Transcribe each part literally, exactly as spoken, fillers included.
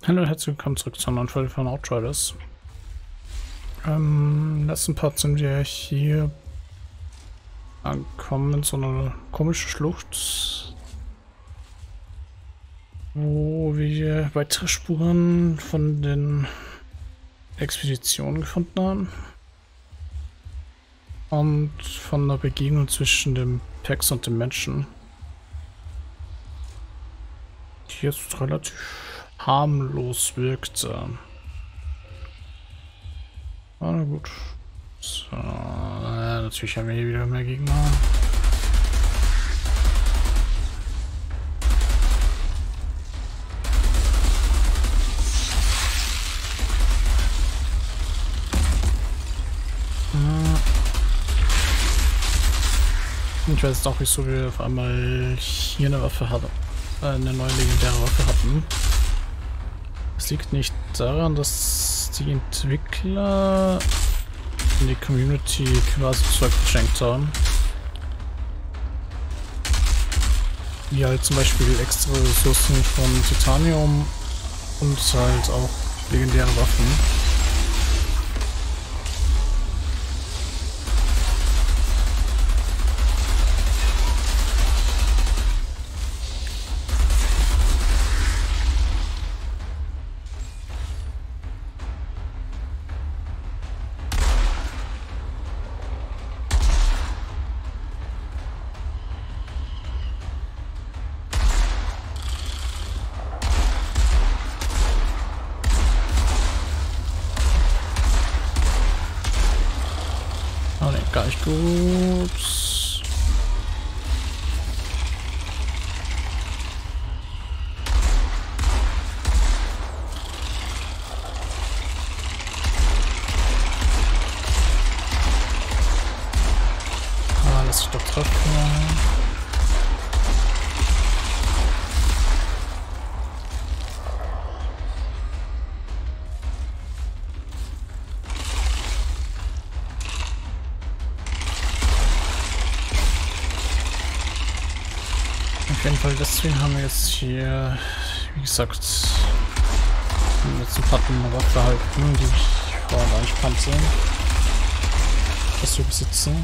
Hallo und herzlich willkommen zurück zur neuen Folge von Outriders. Ähm, im letzten Part sind wir hier angekommen in so eine komische Schlucht, wo wir weitere Spuren von den Expeditionen gefunden haben und von der Begegnung zwischen dem Pex und dem Menschen, die jetzt relativ harmlos wirkte. Ah, na gut. So, äh, natürlich haben wir hier wieder mehr Gegner. Ich weiß jetzt auch nicht, so wie wir auf einmal hier eine Waffe hatten, äh, eine neue legendäre Waffe hatten. Es liegt nicht daran, dass die Entwickler in die Community quasi Zeug verschenkt haben. Wie halt zum Beispiel extra Ressourcen von Titanium und halt auch legendäre Waffen. Gar nicht gut. Ah, lass ich doch treffen. Auf jeden Fall, deswegen haben wir jetzt hier, wie gesagt, im letzten Part eine Waffe erhalten, die ich vorher gar nicht kannte, dass wir besitzen.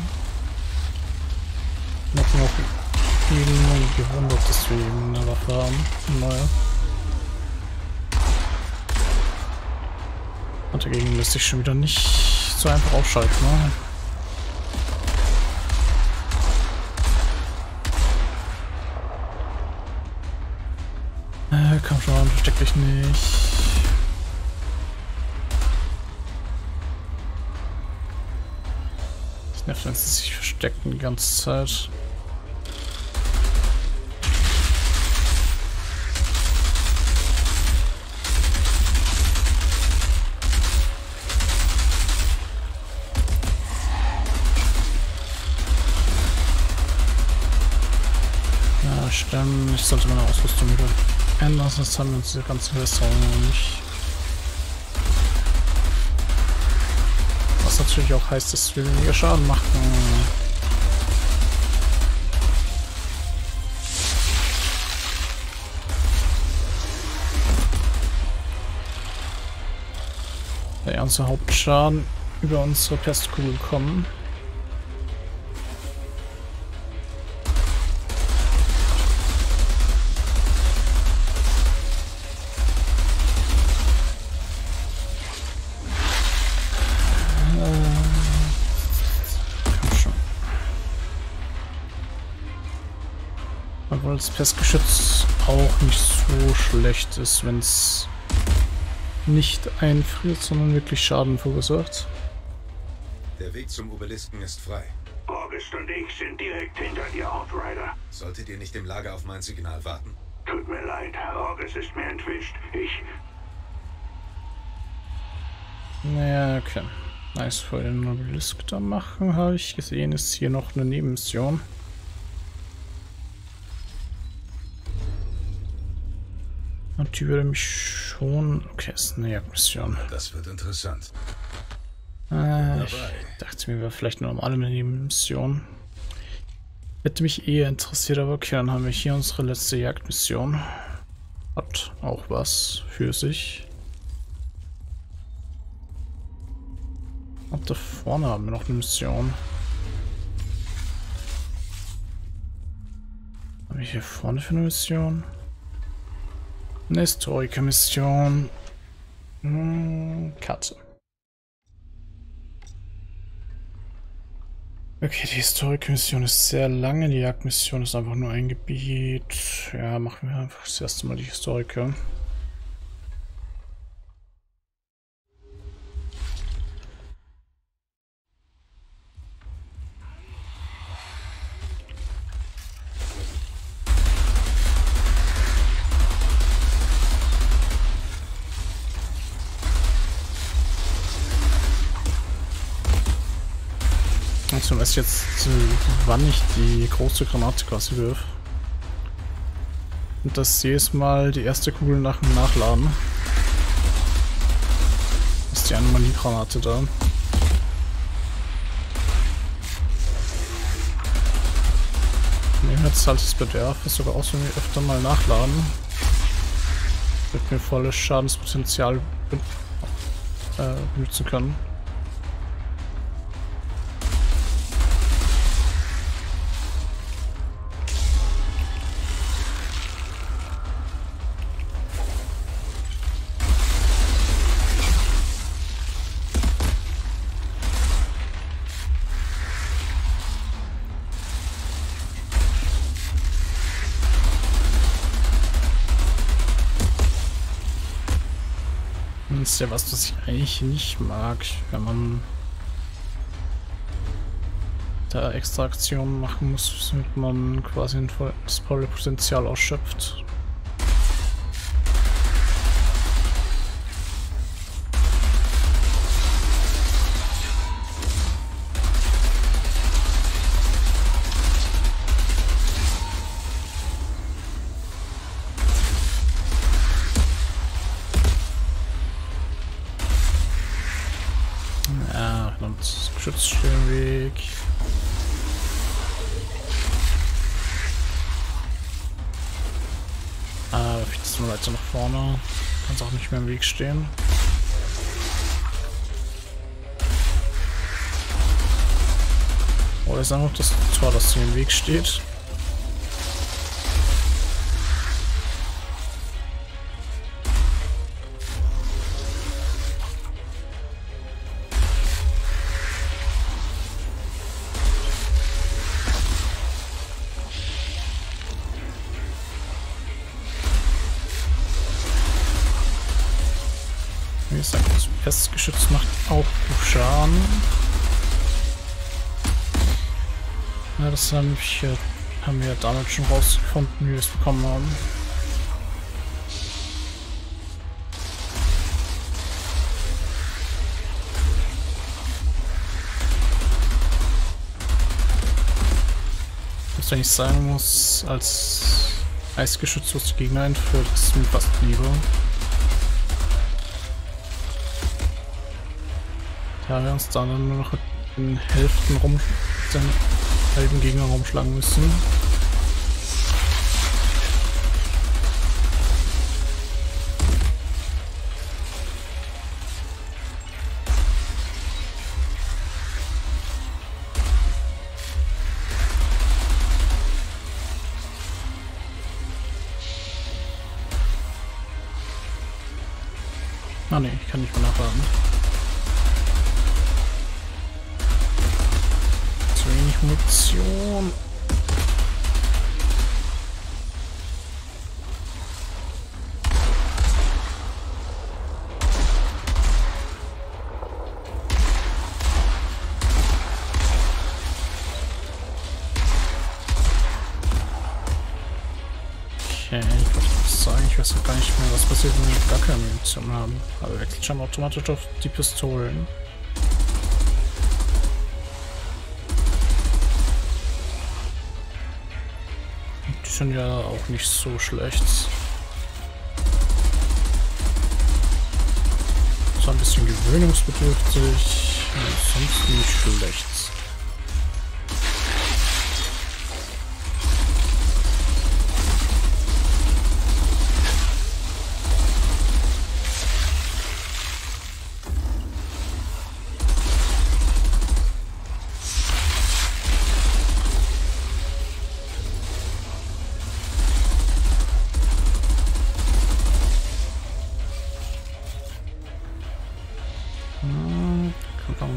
Ich habe mich auch eben gewundert, dass wir eben eine Waffe haben, eine neue. Und dagegen lässt sich schon wieder nicht so einfach ausschalten, ne? Komm schon, versteck dich nicht. Das nervt, wenn sie sich verstecken die ganze Zeit. Ja, stimmt. Ich sollte meine Ausrüstung wieder ändern, sonst haben wir uns diese ganzen Restaurants noch nicht. Was natürlich auch heißt, dass wir weniger Schaden machen. Der ganze Hauptschaden über unsere Pestkugel kommen. Obwohl das Pestgeschütz auch nicht so schlecht ist, wenn es nicht einfriert, sondern wirklich Schaden verursacht. Der Weg zum Obelisken ist frei. August und ich sind direkt hinter dir, Outrider. Solltet ihr nicht im Lager auf mein Signal warten? Tut mir leid, August ist mir entwischt. Ich... Naja, okay. Nice, vor den Obelisk da machen, habe ich gesehen, ist hier noch eine Nebenmission. Und die würde mich schon... Okay, ist eine Jagdmission. Das wird interessant. Äh, ich dachte mir, wäre vielleicht eine normale Nebenmission. Hätte mich eher interessiert, aber okay, dann haben wir hier unsere letzte Jagdmission. Hat auch was für sich. Und da vorne haben wir noch eine Mission. Was habe ich hier vorne für eine Mission? Eine Historiker-Mission. Hm, Katze. Okay, die Historiker-Mission ist sehr lange. Die Jagdmission ist einfach nur ein Gebiet. Ja, machen wir einfach das erste Mal die Historiker. Also weiß ich jetzt, wann ich die große Granate quasi wirf. Und das jedes Mal die erste Kugel nach dem Nachladen. Ist die Anomalie-Granate da. Nehmen jetzt halt das Bedarf, ist sogar auch so wie öfter mal nachladen. Damit wir volles Schadenspotenzial äh, benutzen können. Das ist ja was, was ich eigentlich nicht mag, wenn man da extra Aktionen machen muss, damit man quasi ein voll, das volle Potenzial ausschöpft. Geschütz steht im Weg. Ah, da fliegt es nur weiter nach vorne. Kann es auch nicht mehr im Weg stehen. Oder ist einfach das Tor, das hier im Weg steht. Wie gesagt, das Pestgeschütz macht auch Schaden. Ja, das haben wir, haben wir damals schon rausgefunden, wie wir es bekommen haben. Was ich sagen muss, als Eisgeschütz, was die Gegner einführt, ist mir fast lieber. Da wir uns dann nur noch in Hälften rum den halben Gegner rumschlagen müssen. Ah ne, ich kann nicht mehr nachladen. Zu wenig Munition. Okay, ich wollte sagen, ich weiß gar nicht mehr, was passiert, wenn wir gar keine Munition haben. Aber wir wechseln schon automatisch auf die Pistolen. Die sind ja auch nicht so schlecht. So ein bisschen gewöhnungsbedürftig, sonst nicht schlecht.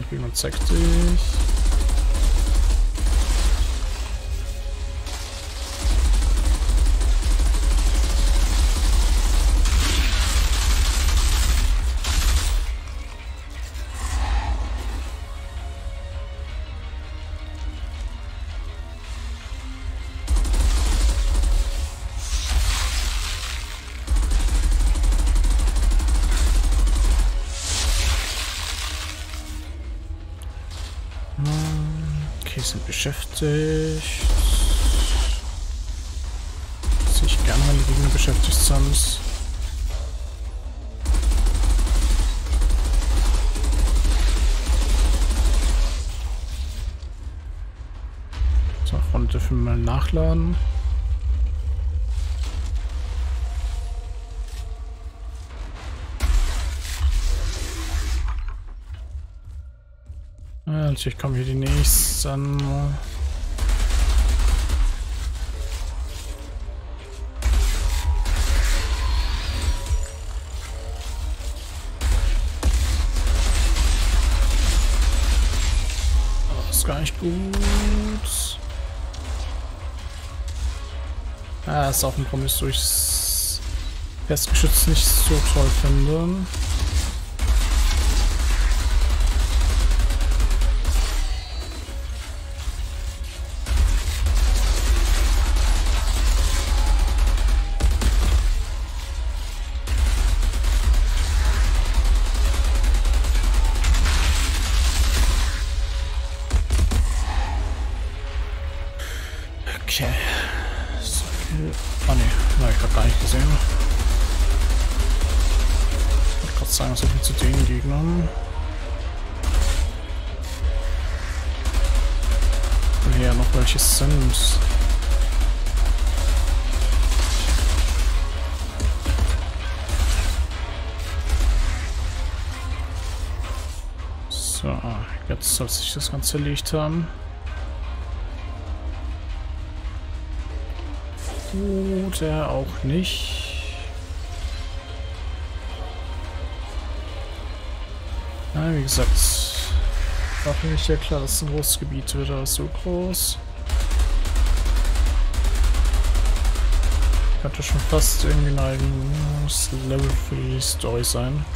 Gegner zeig dich. Okay, sind beschäftigt. Sehe ich gerne, wenn die Gegner beschäftigt sind. So, Runde dürfen wir mal nachladen. Ja, natürlich kommen hier die nächsten. Das ist gar nicht gut. Ja, ist auch ein Kompromiss, wo ich das Festgeschützt nicht so toll finde. Okay. So viel. Ah ne, habe ich gerade gar nicht gesehen. Ich wollte gerade sagen, so viel zu den Gegnern. Und hier noch welche sind. So, jetzt soll sich das Ganze erledigt haben. Oder auch nicht. Na, wie gesagt, war für mich ja klar, dass ein großes Gebiet wird, aber so groß. Könnte schon fast irgendwie ein eigenes Level für die Story sein.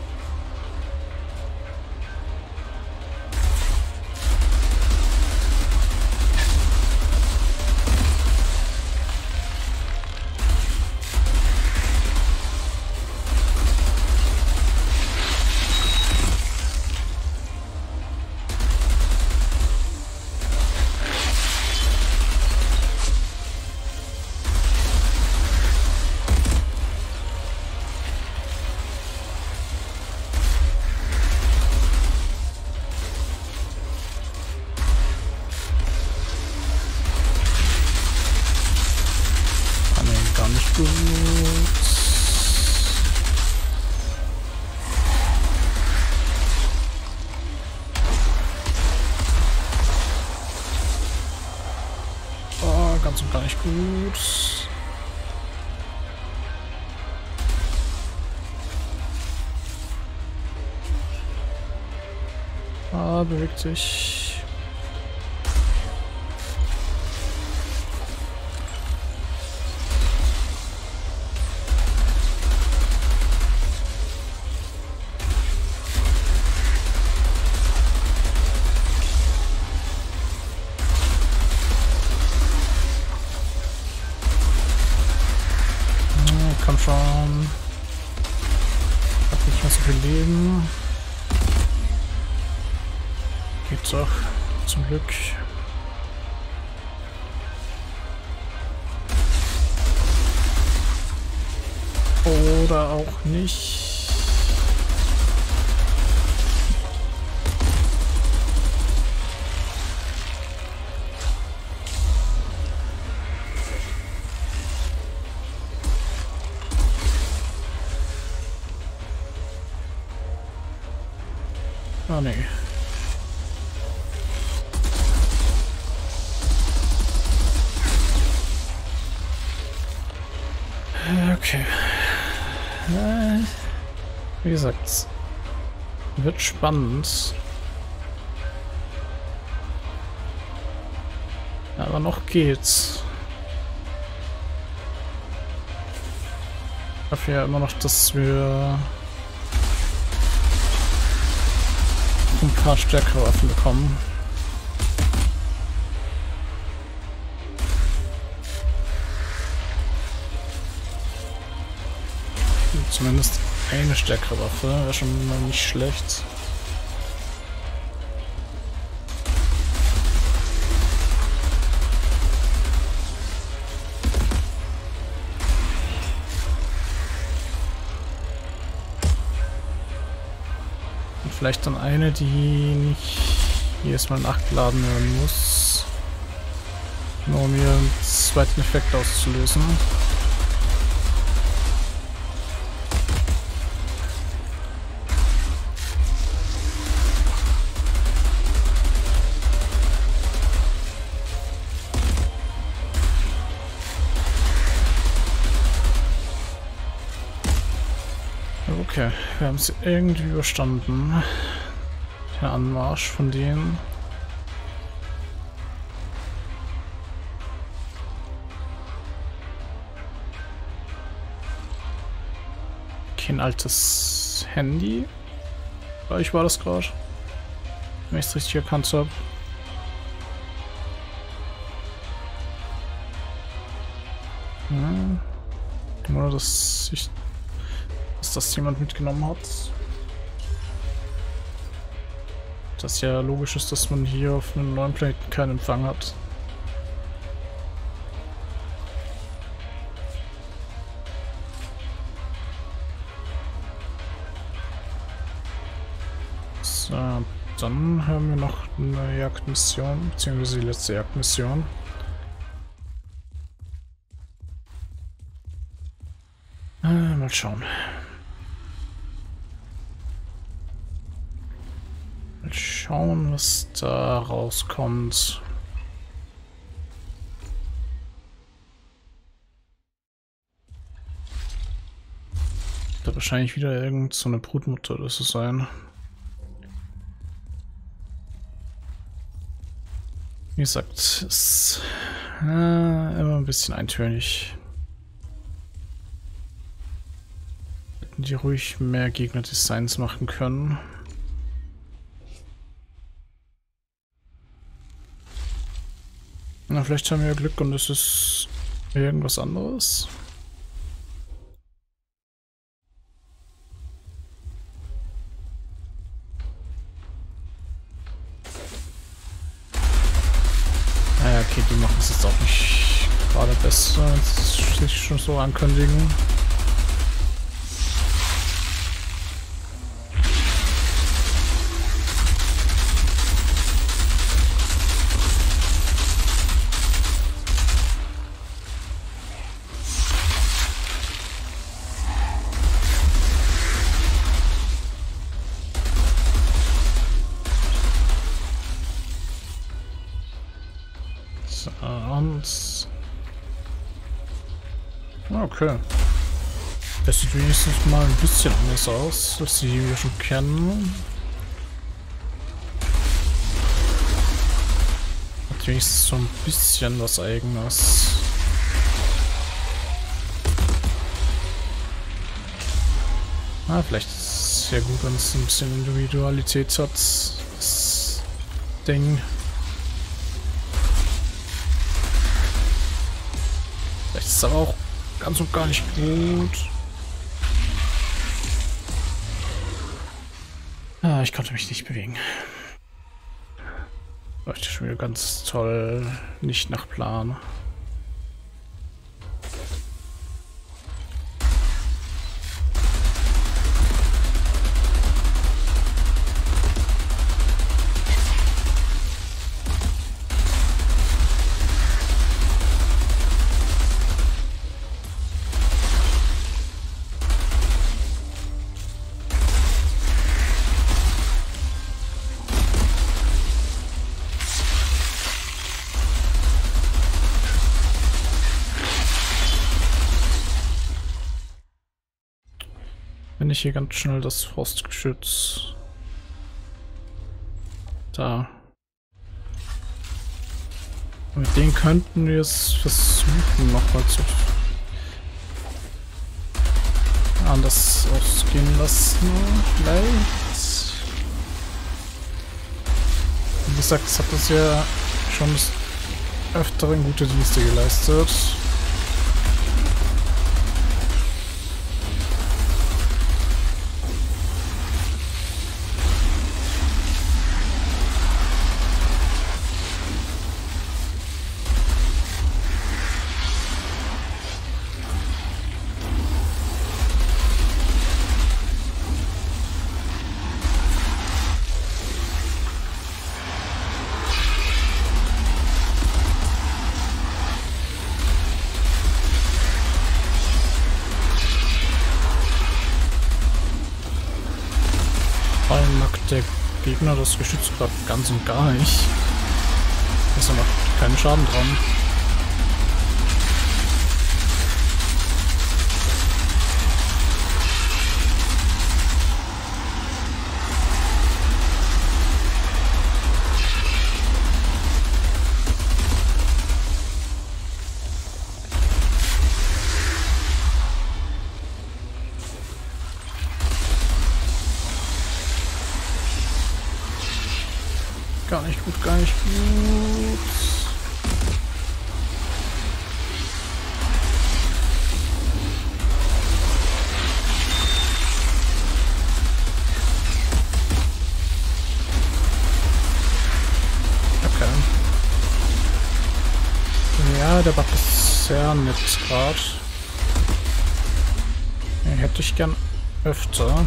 Gut. Oh, ganz und gar nicht gut. Ah, bewegt sich. Komm schon. Hab nicht mehr so viel Leben. Geht doch. Zum Glück. Oder auch nicht. Oh nee. Okay. Äh, wie gesagt, wird spannend. Aber noch geht's. Ich hoffe ja immer noch, dass wir ein paar stärkere Waffen bekommen. Zumindest eine stärkere Waffe wäre schon mal nicht schlecht. Und vielleicht dann eine, die nicht jedes Mal nachgeladen werden muss, nur um ihren zweiten Effekt auszulösen. Okay, wir haben es irgendwie überstanden. Der Anmarsch von denen. Kein altes Handy. Ich war das gerade. Wenn ich es richtig erkannt habe. Hm. Oder dass ich dass das jemand mitgenommen hat. Das ja logisch ist, dass man hier auf einem neuen Planeten keinen Empfang hat. So, dann haben wir noch eine Jagdmission, beziehungsweise die letzte Jagdmission. Äh, mal schauen. Mal schauen, was da rauskommt. Da wahrscheinlich wieder irgend so eine Brutmutter oder so sein. Wie gesagt, ist äh, immer ein bisschen eintönig. Hätten die ruhig mehr Gegnerdesigns machen können. Na, vielleicht haben wir ja Glück und es ist irgendwas anderes. Naja, okay, die machen es jetzt auch nicht gerade besser, wenn sie sich schon so ankündigen. Okay. Das sieht wenigstens mal ein bisschen anders aus, als die, die wir schon kennen. Hat wenigstens so ein bisschen was Eigenes. Ah, vielleicht ist es ja gut, wenn es ein bisschen Individualität hat, das Ding. Vielleicht ist es aber auch ganz und gar nicht gut. Ah, ich konnte mich nicht bewegen. Läuft schon wieder ganz toll, nicht nach Plan. Wenn ich hier ganz schnell das Frostgeschütz da. Mit denen könnten wir es versuchen, nochmal zu anders ausgehen lassen. Vielleicht. Wie gesagt, es hat das ja schon des Öfteren gute Dienste geleistet. Vor allem mag der Gegner das Geschütz gerade ganz und gar nicht. Also macht keinen Schaden dran. Gar nicht gut, gar nicht gut. Okay. Ja, der Bug ist sehr nett gerade. Den hätte ich gern öfter.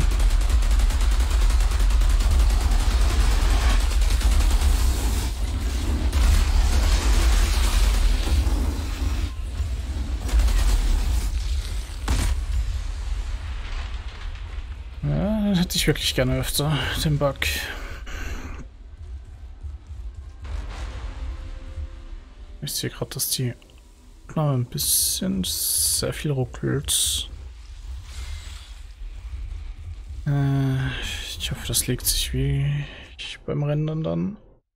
Hätte ich wirklich gerne öfter, den Bug. Ich sehe gerade, dass die Aufnahme ein bisschen sehr viel ruckelt. Äh, ich hoffe, das legt sich wie ich beim Rendern dann.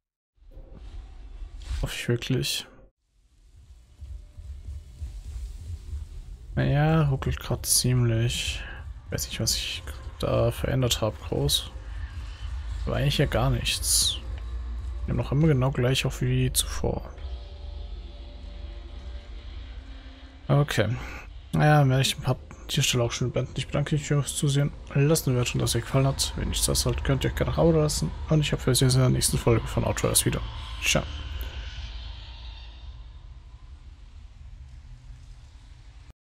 Hoffe ich wirklich. Naja, ruckelt gerade ziemlich. Weiß nicht, was ich da verändert habe, groß. Aber eigentlich ja gar nichts. Wir haben noch immer genau gleich auf wie zuvor. Okay. Naja, werde ich den Part an dieser Stelle auch schon beenden. Ich bedanke mich fürs Zusehen. Lasst eine Bewertung, dass es euch gefallen hat. Wenn nicht das halt, könnt ihr euch gerne ein Abo lassen. Und ich hoffe, wir sehen uns in der nächsten Folge von Outriders wieder. Ciao.